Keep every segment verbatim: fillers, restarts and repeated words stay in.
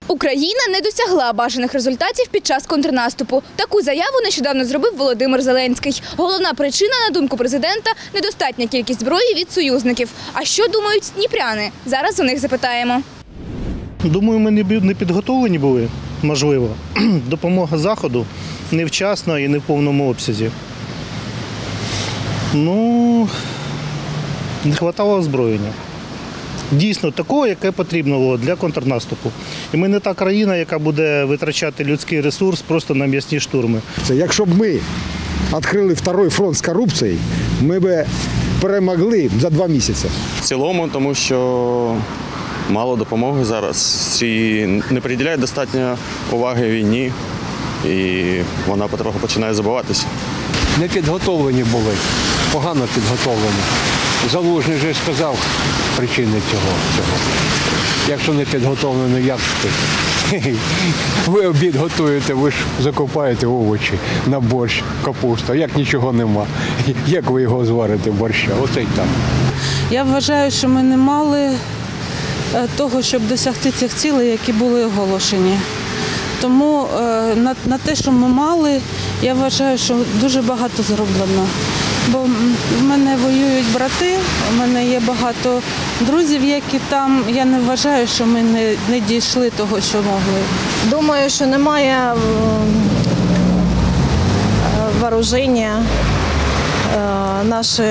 Україна не досягла бажаних результатів під час контрнаступу. Таку заяву нещодавно зробив Володимир Зеленський. Головна причина, на думку президента, – недостатня кількість зброї від союзників. А що думають дніпряни? Зараз у них запитаємо. Думаю, ми не підготовлені були, можливо. Допомога Заходу невчасно і не в повному обсязі. Ну, не вистачало озброєння. Дійсно, такого, яке потрібно було для контрнаступу. І ми не та країна, яка буде витрачати людський ресурс просто на м'ясні штурми. Це якщо б ми відкрили другий фронт з корупцією, ми б перемогли за два місяці. В цілому, тому що мало допомоги зараз і не приділяє достатньо уваги війні, і вона потроху починає забуватися. Не підготовлені були, погано підготовлені. Залужний вже сказав причини цього. цього. Якщо не підготовлено, як ти? Ви обід готуєте, ви ж закопаєте овочі на борщ, капусту, як нічого нема. Як ви його зварите, борща? Оце й так. Я вважаю, що ми не мали того, щоб досягти цих цілей, які були оголошені. Тому на, на те, що ми мали, я вважаю, що дуже багато зроблено. Бо в мене воюють брати, у мене є багато друзів, які там. Я не вважаю, що ми не, не дійшли того, що могли. Думаю, що немає вооруження. Наші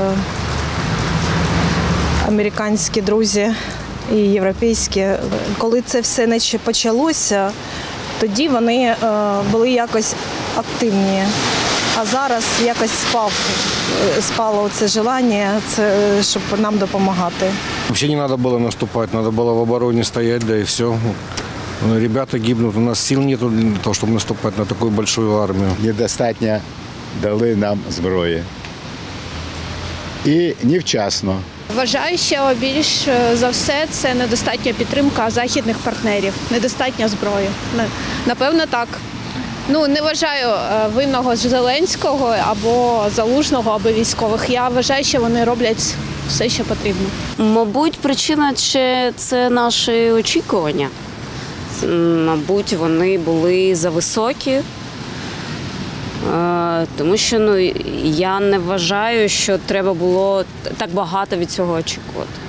американські друзі і європейські, коли це все не почалося, тоді вони були якось активні. А зараз якось спав, спало це бажання, це, щоб нам допомагати. Взагалі не треба було наступати, треба було в обороні стояти, да і все. Ребята гибнуть, у нас сил немає для того, щоб наступати на таку велику армію. Недостатньо дали нам зброї. І невчасно. Вважаю, що більш за все це недостатня підтримка західних партнерів, недостатня зброї. Напевно, так. Ну, не вважаю винного Зеленського або Залужного, або військових. Я вважаю, що вони роблять все, що потрібно. Мабуть, причина – це наші очікування. Мабуть, вони були зависокі. Тому що ну, я не вважаю, що треба було так багато від цього очікувати.